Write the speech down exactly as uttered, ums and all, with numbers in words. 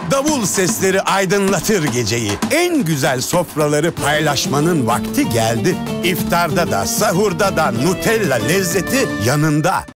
Davul sesleri aydınlatır geceyi. En güzel sofraları paylaşmanın vakti geldi. İftarda da, sahurda da Nutella lezzeti yanında.